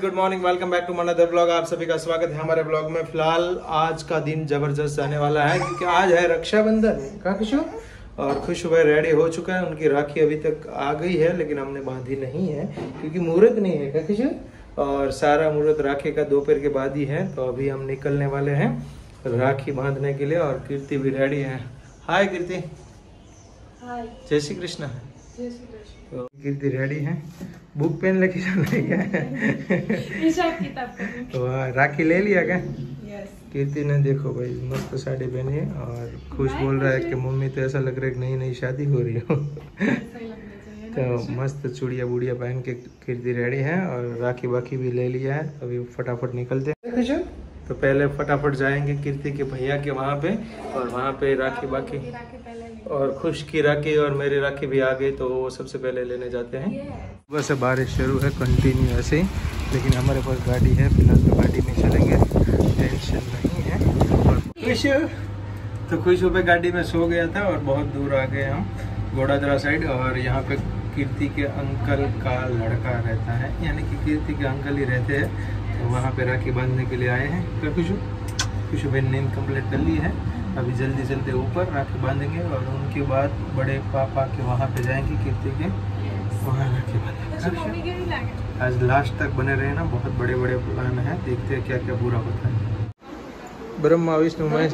Good morning, welcome back to another blog. आप सभी का स्वागत है हमारे ब्लॉग में। फिलहाल आज का दिन जबरदस्त जाने वाला है क्योंकि आज है रक्षाबंधन। कहाँ खुशू? और खुशू भाई रेडी हो चुका है। उनकी राखी अभी तक आ गई है लेकिन हमने बांधी नहीं है क्योंकि मुहूर्त नहीं है। क्या खुशू? और सारा मुहूर्त राखी का दोपहर के बाद ही है, तो अभी हम निकलने वाले हैं राखी बांधने के लिए। और कीर्ति भी रेडी है। हाय कीर्ति। हाय। जय श्री कृष्ण। जय श्री कृष्ण। तो कीर्ति रेडी है। बुक पेन लेके जाना है क्या? हिसाब किताब वाह, राखी ले लिया क्या? यस। कीर्ति ने देखो भाई मस्त साड़ी पहनी है और खुश बोल रहा है कि मम्मी तो ऐसा लग रहा है कि नई नई शादी हो रही हो। तो मस्त चूड़िया बूड़िया पहन के कीर्ति रेडी है और राखी बाकी भी ले लिया है। अभी फटाफट निकलते हैं। तो पहले फटाफट जाएंगे कीर्ति के भैया के वहाँ पे, और वहाँ पे राखी बाकी और खुश की राखी और मेरी राखी भी आ गई, तो वो सबसे पहले लेने जाते हैं। सुबह से बारिश शुरू है कंटिन्यू ऐसे ही, लेकिन हमारे पास गाड़ी है। फिलहाल तो गाड़ी में चलेंगे, टेंशन नहीं है। और खुश तो खुश पे गाड़ी में सो गया था और बहुत दूर आ गए हम घोड़ादरा साइड। और यहाँ पे कीर्ति के अंकल का लड़का रहता है, यानी कि कीर्ति के अंकल ही रहते हैं, तो वहाँ पे राखी बांधने के लिए आए हैं। क्या खुशू भाई नींद कंप्लीट कर ली है। अभी जल्दी जल्दी ऊपर राखी बांधेंगे और उनके बाद बड़े पापा के वहाँ पे जाएंगे कीर्ति के, वहाँ राखी बांधेंगे। आज लास्ट तक बने रहे ना, बहुत बड़े बड़े प्लान है, देखते हैं क्या क्या पूरा होता है। ब्रह्मा विष्णु महेश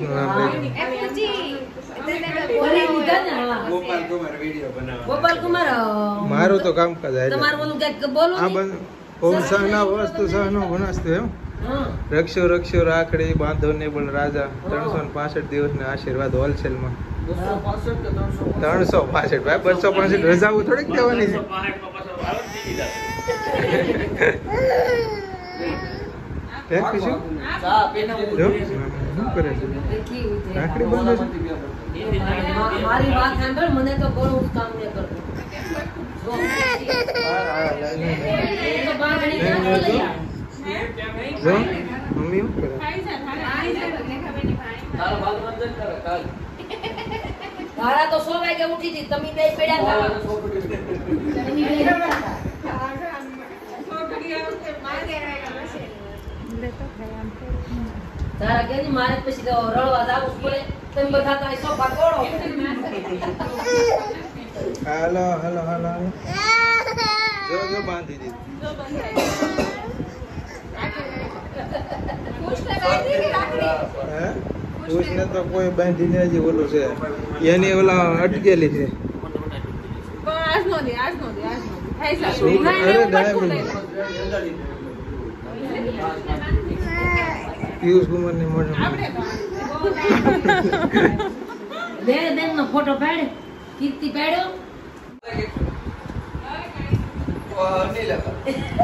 गोपाल कुमार मारो तो काम का जाए। ओम सहना वस्तु सहनो भुनस्तु रक्षो रक्षो राखड़ी बांधो ने बोल राजा 365 दिवस ने आशीर्वाद होलसेल में 365 भाई 265 रजा थोड़ी देवानी है। राखड़ी बांधो मारी बात सांभळ મને તો કોઈ કામ ન કરતો मम्मी તારા તો 100 વાગે ઉઠી હતી, તમે બે પડ્યા હતા। તારા કે મારે પછી તો રળવા જાવું પડે, તમે બધા તો સોફા તોડો। हेलो हेलो हेलो जो बांधी दी उसने तो कोई बांधी नहीं जी, बोलो से यानी वाला अटकेली थी। अरे पीयूष कुमार ने बेन नो फोटो पाड़ कीर्ति पाड़ो नहीं लगा।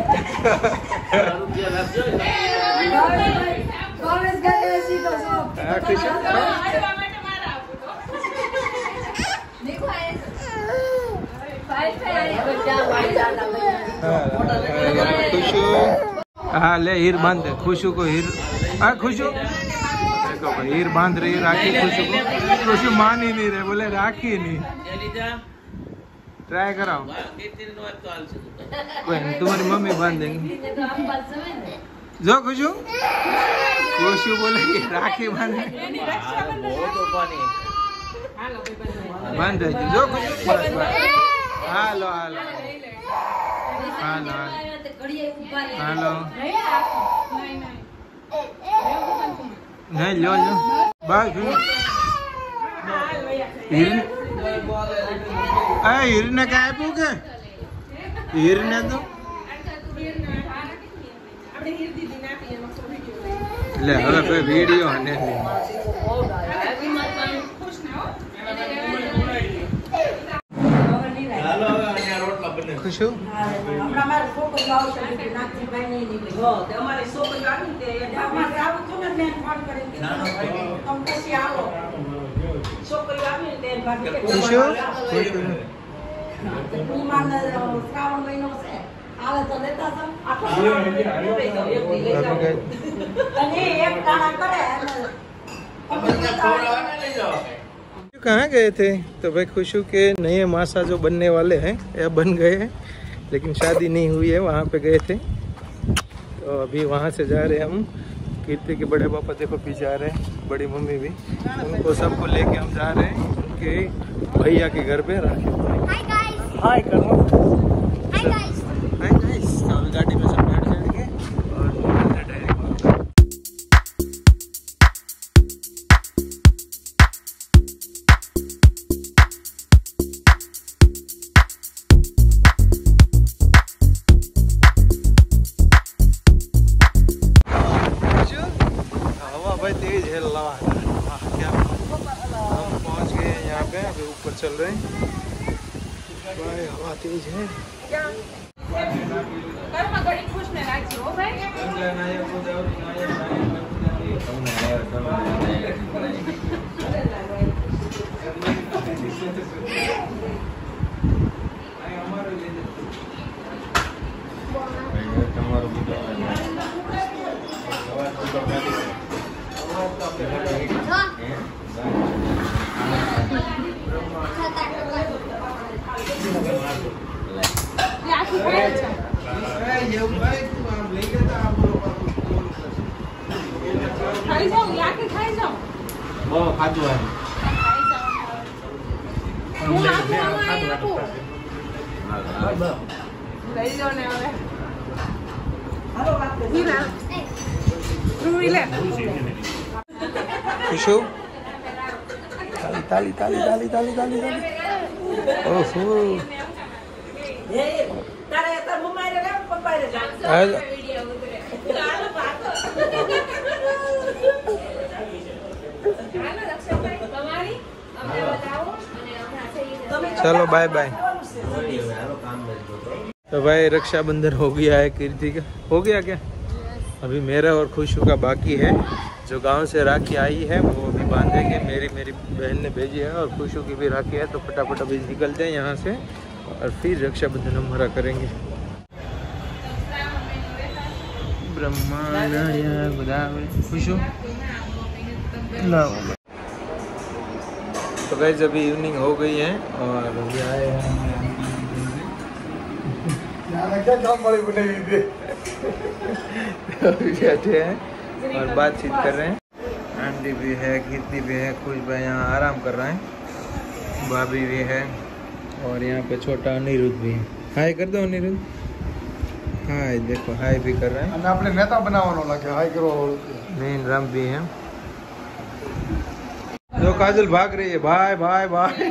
खुशू हाँ ले हीर बांध दे खुशू को। हीर खुशू देखो भाई हीर बांध रही राखी खुशू को। खुशू मान ही नहीं रहे, बोले राखी नहीं। ट्राई कराओ कोई नहीं, तुम्हारी मम्मी बांध देंगी। जो खुशू खुशू बोले राखी बांध बांध जो खुशू। हेलो हेलो हेलो हेलो नहीं लो लो बस हीर ने क्या आप्યું કે हीर ने तो ले હવે કોઈ વિડિયો ને હાલો અહીંયા રોટલા બને ખુશુ હમણાં મારે છોકરી આવશે કે નાખી ભાઈ નહીં નીકળી હો તે અમારી છોકરી આવી તે અમારે આવું તો ને મેં ફોન કરી કે તમ પછી આવો છોકરી આવી ને તે ભાભી કે ખુશુ ખુશુ ઈમાન શ્રાવણ મહિનો છે આવે તો લેતા જાવ આખો અને એક કાણા કરે कहाँ गए थे? तो भाई खुशू के नए मासा जो बनने वाले हैं या बन गए हैं, लेकिन शादी नहीं हुई है, वहाँ पे गए थे। तो तो अभी वहाँ से जा रहे हैं हम। कीर्ति के बड़े पापा देखो पीछे आ रहे हैं, बड़ी मम्मी भी, उनको सबको लेके हम जा रहे हैं उनके भैया के घर पे राखी। हाय करो, हाय गाइस, हाय गाइस। तो अभी गाड़ी में सब बैठ जाएंगे और डायरेक्ट तेज है। क्या हम पहुंच गए हैं यहाँ पे, अभी ऊपर चल रहे हैं। हवा तेज है। खुशू ताली ताली ताली ताली ताली ताली। ओहो चलो बाय बाय। तो भाई रक्षाबंधन हो गया है कीर्ति का, हो गया क्या? अभी मेरा और खुशू का बाकी है। जो गांव से राखी आई है वो अभी बांधेंगे, मेरी बहन ने भेजी है, और खुशू की भी राखी है। तो फटाफट अभी निकलते हैं यहाँ से और फिर रक्षाबंधन हमारा करेंगे। खुशू तो गाइस अभी इवनिंग हो गई है और अभी आए हैं बैठे हैं और बातचीत कर रहे हैं। आंटी भी है, कीर्ति भी है, खुश भाई यहाँ आराम कर रहा है, भाभी भी है, और यहाँ पे छोटा अनिरुद्ध भी है। हाय कर दो अनिरुद्ध, हाय देखो हाय भी कर रहे हैं। अपने नेता बनाओ लगे हाय करो। मेन राम भी है। दो काजल भाग रही है, भाई भाई भाई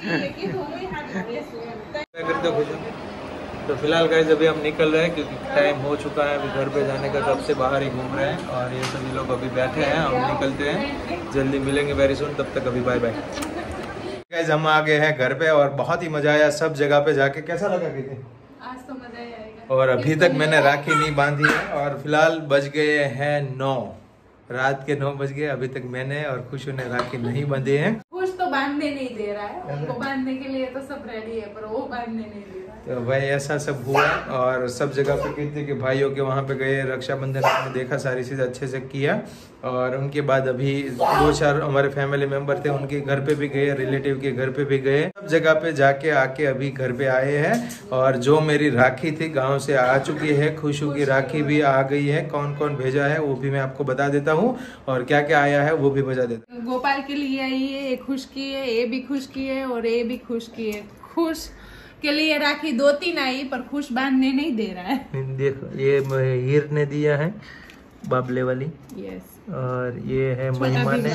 कर दो खुश। तो फिलहाल गाइस अभी हम निकल रहे हैं क्योंकि टाइम हो चुका है अभी घर पे जाने का। कब से बाहर ही घूम रहे हैं और ये सभी लोग अभी बैठे हैं। हम निकलते हैं, जल्दी मिलेंगे वेरी सुन। तब तक अभी बाय बाय। गाइस हम आ गए हैं घर पे और बहुत ही मजा आया सब जगह पे जाके। कैसा लगा कीर्ति? आज तो मजा ही आएगा। और अभी तक मैंने राखी नहीं बांधी है और फिलहाल बज गए हैं 9, रात के 9 बज गए। अभी तक मैंने और खुशू ने राखी नहीं बांधी है। खुश तो बांधने नहीं दे रहा है, उनको बांधने के लिए तो सब रेडी है पर वो बांधने नहीं दे रहा है। तो भाई ऐसा सब हुआ और सब जगह पे कीर्ति के भाइयों के वहाँ पे गए, रक्षाबंधन में देखा, सारी चीज़ अच्छे से किया। और उनके बाद अभी 2-4 हमारे फैमिली मेंबर थे, उनके घर पे भी गए, रिलेटिव के घर पे भी गए। सब जगह पे जाके आके अभी घर पे आए हैं। और जो मेरी राखी थी गांव से आ चुकी है, खुशू की राखी भी आ गई है। कौन कौन भेजा है वो भी मैं आपको बता देता हूँ और क्या क्या आया है वो भी बता देता हूँ। गोपाल के लिए आई है, ये खुश की है, ये भी खुश की है और ये भी खुश की है। खुश के लिए राखी 2-3 आई पर खुश बांधने नहीं दे रहा है। देखो ये हीर ने दिया है, बाबले वाली। यस। और ये है महिमा ने,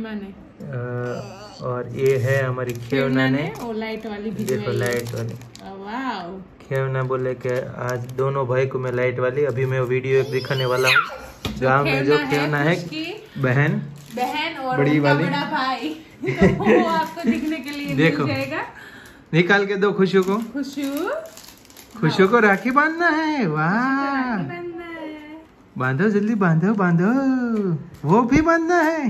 और ये है हमारी खेवना ने, और लाइट वाली भी। देखो लाइट वाली। वाह। खेवना बोले कि आज दोनों भाई को मैं लाइट वाली, अभी मैं वीडियो एक दिखाने वाला हूँ। गाँव में जो खेवना है बहन और बड़ी वाली बड़ा भाई तो वो आपको दिखने के लिए देखो मिल जाएगा। निकाल के दो खुशू को। खुशू को राखी बांधना है। वाह, बांधो जल्दी, बांधो बांधो, वो भी बांधना है।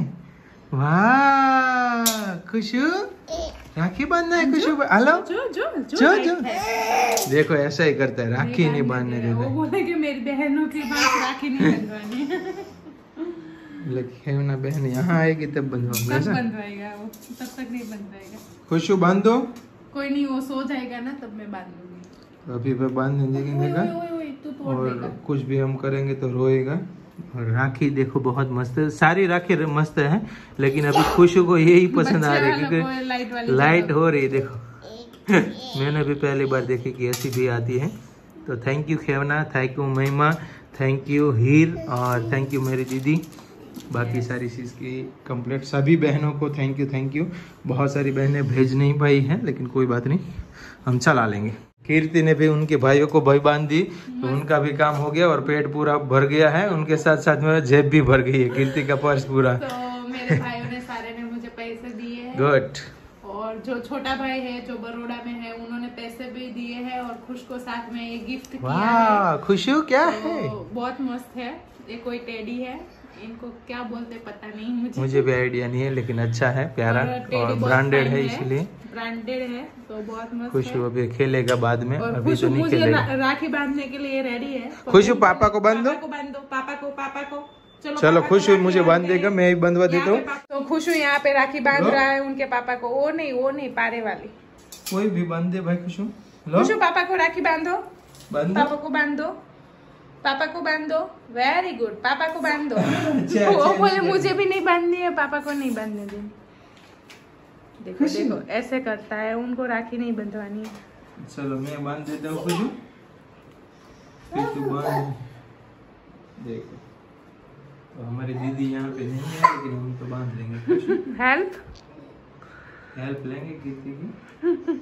वाह खुशू राखी बांधना है। खुशू हेलो जो देखो ऐसा ही करता है, राखी नहीं बांधने देता। वो बोले कि मेरी बहनों के पास राखी नहीं बंधवानी। खेवना बहन यहाँ आएगी तब बंधवाऊंगा। कब बंधवाएगा वो? तब तक नहीं बंधवाएगा। खुशू बांध दो। कोई नहीं, वो सो जाएगा ना तब मैं बांध दूंगी। अभी पे बांध देंगे का। तू तोड़ और देगा। कुछ भी हम करेंगे तो रोएगा। और राखी देखो बहुत मस्त है, सारी राखी मस्त है, लेकिन अभी खुशू को यही पसंद आ रही है क्योंकि लाइट हो रही है। देखो मैंने भी पहली बार देखी कि ऐसी भी आती है। तो thank you Khevna, thank you Mahima, thank you Heer और थैंक यू मेरी दीदी। बाकी सारी चीज़ की कंप्लीट सभी बहनों को थैंक यू। बहुत सारी बहनें भेज नहीं पाई हैं, लेकिन कोई बात नहीं, हम चला लेंगे। कीर्ति ने भी उनके भाइयों को भाई बांध दी, तो उनका भी काम हो गया और पेट पूरा भर गया है। उनके साथ साथ मेरा जेब भी भर गई है, कीर्ति का पर्स पूरा। तो मेरे भाइयों ने सारे ने मुझे पैसे दिए हैं। गुड। और जो छोटा भाई है जो बड़ौदा में है, उन्होंने पैसे भी दिए हैं और खुश को साथ में एक गिफ्ट किया वाह, खुशू क्या है। है? तो बहुत मस्त है। ये कोई टेडी है, इनको क्या बोलते पता नहीं मुझे भी आइडिया नहीं है, लेकिन अच्छा है, प्यारा और ब्रांडेड है, इसलिए ब्रांडेड है तो बहुत मस्त खुशू है। अभी खेलेगा बाद में, और अभी खुशू तो नहीं मुझे खेलेगा। राखी बांधने के लिए रेडी है। खुशू पापा को बांध दो। पापा को बांध दो, पापा को चलो पापा को खुशू राखी मुझे बांध देगा, मैं ही बंधवा देता हूँ। तो खुशू यहाँ पे राखी बांध रहा है उनके पापा को। वो नहीं पारे वाली। कोई भी बांध दे भाई खुशू। लो खुशू पापा को राखी बांधो, बांध पापा को बांध दो, पापा को बांध दो। वेरी गुड, पापा को बांध दो। अच्छा, वो बोले मुझे भी नहीं बांधनी है, पापा को नहीं बांधने देनी। देखो देखो ऐसे करता है, उनको राखी नहीं बंधवानी है। चलो मैं बांध देता हूँ खुशू, फिर तू बांध। देखो तो हमारी दीदी यहाँ पे नहीं है, लेकिन हम तो बांध लेंगे खुशू। हेल्प लेंगे कीर्ति की।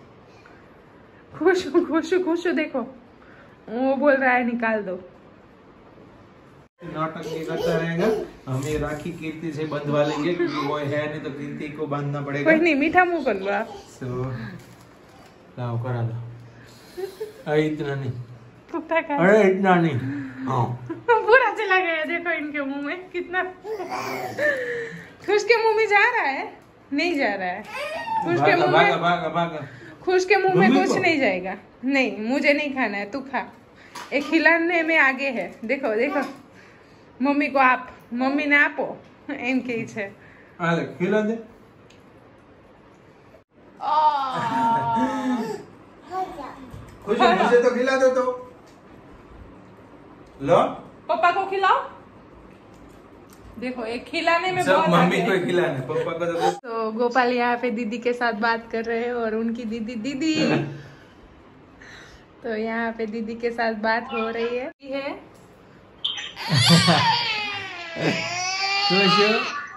खुशू देखो वो बोल रहा है निकाल दो। नाटक ये करता रहेगा, हमें राखी कीर्ति से बंधवा लेंगे क्योंकि वो है नहीं तो कीर्ति को बांधना पड़ेगा। कोई नहीं, मीठा मुंह कर लो आप। लाओ करा दो। अरे इतना नहीं, कर। अरे इतना नहीं। हाँ पूरा चला गया, देखो इनके मुंह में कितना। खुश के मुंह में जा रहा है, नहीं जा रहा है। खुश के मुंह में, भागा। खुश के मुंह में मम्मी कुछ को? नहीं जाएगा। नहीं मुझे नहीं खाना है, तू खा। एक खिलाने में आगे है, देखो देखो। मम्मी को आप, मम्मी ने आपो इनके इच्छे। अरे खिला दे। खुश मुझे तो खिला दो तो। लो पापा को खिलाओ। देखो एक खिलाने में सब बहुत मम्मी आगे को है। ही खिलाना, पापा को तो तो गोपाल यहाँ पे दीदी के साथ बात कर रहे हैं और उनकी दीदी तो यहाँ पे दीदी के साथ बात हो रही है। खुश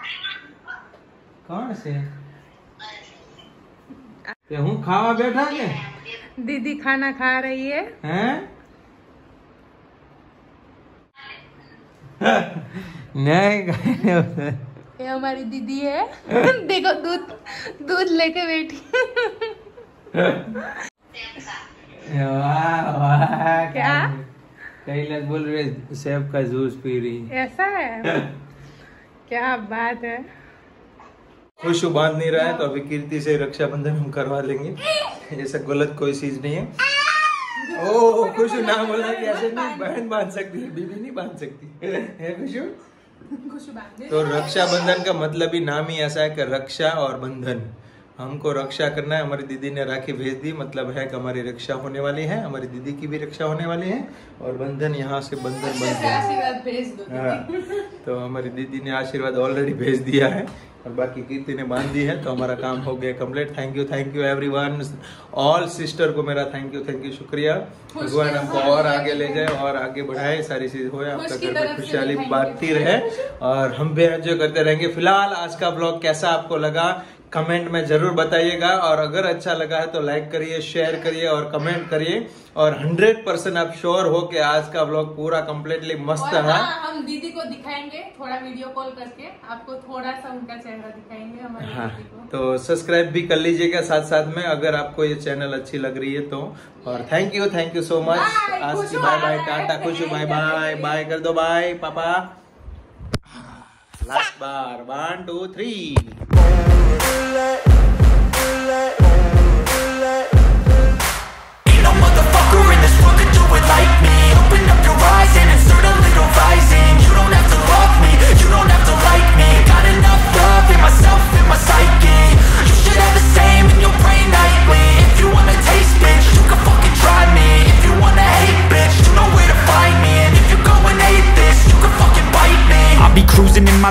कौन से ते हूँ खावा बैठा के दीदी खाना खा रही है। हैं? नहीं ये हमारी दीदी है। देखो दूध लेके बैठी। वाह क्या? कई लोग बोल रहे सेब का जूस पी रही। ऐसा है, क्या बात है। खुशू बांध नहीं रहा है तो अभी कीर्ति से रक्षाबंधन हम करवा लेंगे। ऐसा गलत कोई चीज नहीं है। ओह खुशू नाम बोला कि ऐसे नहीं, बहन बांध सकती है, बीबी नहीं बांध सकती है खुशू। तो रक्षाबंधन का मतलब ही नाम ही ऐसा है कि रक्षा और बंधन, हमको रक्षा करना है। हमारी दीदी ने राखी भेज दी, मतलब है कि हमारी रक्षा होने वाली है, हमारी दीदी की भी रक्षा होने वाली है और बंधन यहाँ से बंधन बन गया। आशीर्वाद भेज दो। हाँ, तो हमारी दीदी ने आशीर्वाद ऑलरेडी भेज दिया है और बाकी कीर्ति ने बांध दी है, तो हमारा काम हो गया complete. Thank you everyone, all sister को मेरा थैंक यू शुक्रिया। भगवान हमको और आगे ले जाए और आगे बढ़ाए, सारी चीज हो, आपका घर में खुशहाली बांटती रहे और हम भी एंजॉय करते रहेंगे। फिलहाल आज का ब्लॉग कैसा आपको लगा कमेंट में जरूर बताइएगा और अगर अच्छा लगा है तो लाइक करिए, शेयर करिए और कमेंट करिए और 100% आप श्योर हो कि आज का ब्लॉग पूरा कम्प्लीटली मस्त है। हम दीदी को दिखाएंगे थोड़ा वीडियो कॉल करके, आपको थोड़ा सा उनका चेहरा दिखाएंगे हमारी हाँ, दीदी को। तो सब्सक्राइब भी कर लीजिएगा साथ साथ में अगर आपको ये चैनल अच्छी लग रही है तो। और थैंक यू सो मच। आज की bye bye tata Khushu, bye bye bye कर दो, बाय पापा। लास्ट बार 1 2 3। Ain't no motherfucker in this world could do it like me. Open up your eyes and insert a little rising. You don't have to love me, you don't have to like me. Got enough love in myself, in my psyche. You should have the same in your brain nightly. If you wanna taste, bitch, you can fucking try me. If you wanna hate, bitch, you know where to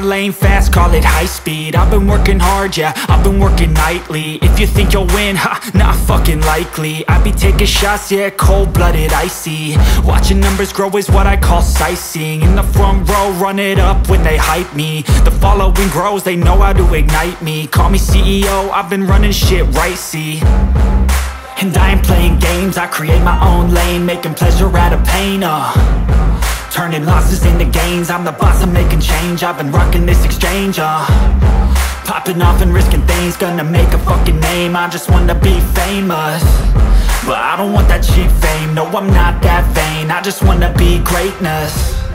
lane fast, call it high speed. I've been working hard, yeah, I've been working nightly. If you think you'll win, ha, not fucking likely. I be taking shots, yeah, cold-blooded, icy. Watching numbers grow is what I call sightseeing. In the front row, run it up when they hype me. The following grows, they know how to ignite me. Call me CEO, I've been running shit right, see. And I ain't playing games, I create my own lane, making pleasure out of pain, turning losses into gains, I'm the boss, I'm making change. I've been rocking this exchange, popping off and risking things, gonna make a fucking name. I just wanna be famous, but I don't want that cheap fame. No, I'm not that vain, I just wanna be greatness.